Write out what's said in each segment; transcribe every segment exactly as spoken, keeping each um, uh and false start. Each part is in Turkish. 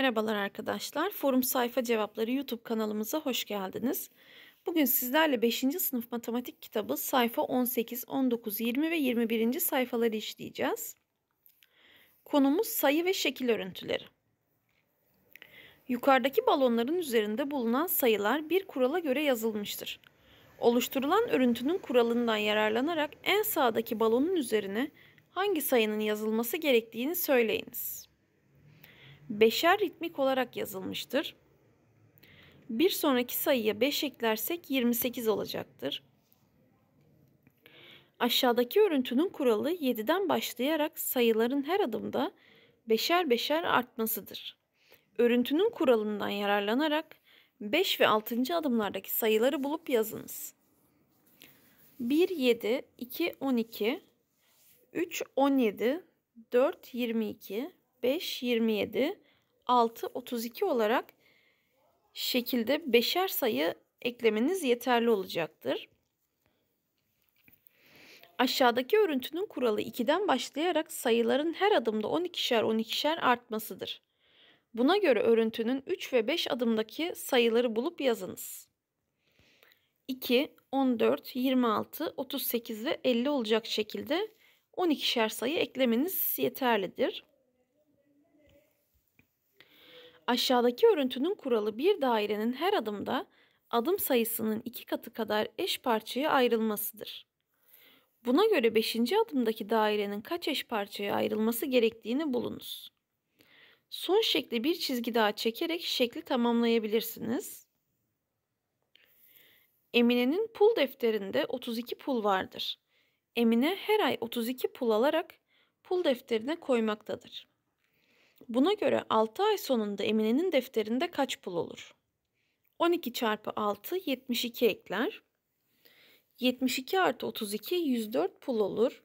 Merhabalar arkadaşlar. Forum Sayfa Cevapları YouTube kanalımıza hoş geldiniz. Bugün sizlerle beşinci sınıf matematik kitabı sayfa on sekiz, on dokuz, yirmi ve yirmi birinci sayfaları işleyeceğiz. Konumuz sayı ve şekil örüntüleri. Yukarıdaki balonların üzerinde bulunan sayılar bir kurala göre yazılmıştır. Oluşturulan örüntünün kuralından yararlanarak en sağdaki balonun üzerine hangi sayının yazılması gerektiğini söyleyiniz. Beşer ritmik olarak yazılmıştır. Bir sonraki sayıya beş eklersek yirmi sekiz olacaktır. Aşağıdaki örüntünün kuralı yediden başlayarak sayıların her adımda beşer beşer artmasıdır. Örüntünün kuralından yararlanarak beş ve altıncı adımlardaki sayıları bulup yazınız. bir, yedi, iki, on iki, üç, on yedi, dört, yirmi iki, beş, yirmi yedi, altı, otuz iki olarak şekilde beşer sayı eklemeniz yeterli olacaktır. Aşağıdaki örüntünün kuralı ikiden başlayarak sayıların her adımda on ikişer on ikişer artmasıdır. Buna göre örüntünün üç ve beş adımdaki sayıları bulup yazınız. iki, on dört, yirmi altı, otuz sekiz ve elli olacak şekilde on ikişer sayı eklemeniz yeterlidir. Aşağıdaki örüntünün kuralı bir dairenin her adımda adım sayısının iki katı kadar eş parçaya ayrılmasıdır. Buna göre beşinci adımdaki dairenin kaç eş parçaya ayrılması gerektiğini bulunuz. Son şekli bir çizgi daha çekerek şekli tamamlayabilirsiniz. Emine'nin pul defterinde otuz iki pul vardır. Emine her ay otuz iki pul alarak pul defterine koymaktadır. Buna göre altı ay sonunda Emine'nin defterinde kaç pul olur? on iki çarpı altı yetmiş iki ekler. yetmiş iki artı otuz iki yüz dört pul olur.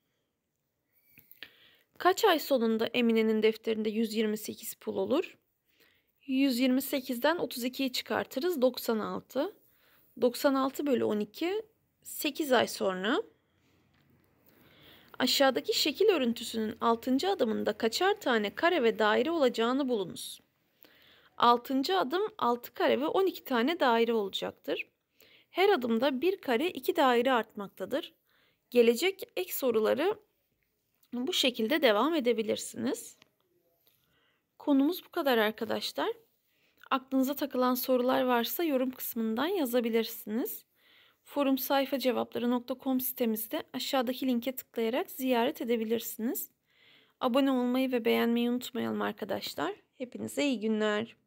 Kaç ay sonunda Emine'nin defterinde yüz yirmi sekiz pul olur? yüz yirmi sekizden otuz ikiyi çıkartırız. doksan altı. doksan altı bölü on iki sekiz ay sonra. Aşağıdaki şekil örüntüsünün altıncı adımında kaçar tane kare ve daire olacağını bulunuz. altıncı adım altı kare ve on iki tane daire olacaktır. Her adımda bir kare iki daire artmaktadır. Gelecek ek soruları bu şekilde devam edebilirsiniz. Konumuz bu kadar arkadaşlar. Aklınıza takılan sorular varsa yorum kısmından yazabilirsiniz. forum sayfa cevapları nokta com sitemizde aşağıdaki linke tıklayarak ziyaret edebilirsiniz. Abone olmayı ve beğenmeyi unutmayalım arkadaşlar. Hepinize iyi günler.